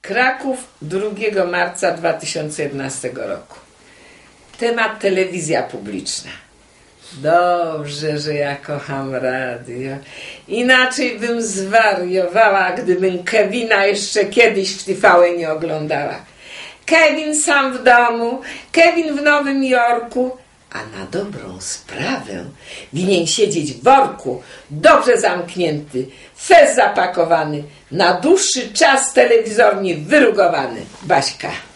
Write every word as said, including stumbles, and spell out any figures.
Kraków, drugiego marca dwa tysiące jedenastego roku. Temat: telewizja publiczna. Dobrze, że ja kocham radio. Inaczej bym zwariowała, gdybym Kevina jeszcze kiedyś w T V nie oglądała. Kevin sam w domu, Kevin w Nowym Jorku, a na dobrą sprawę winien siedzieć w worku, dobrze zamknięty, fez zapakowany, na dłuższy czas telewizornie wyrugowany. Baśka.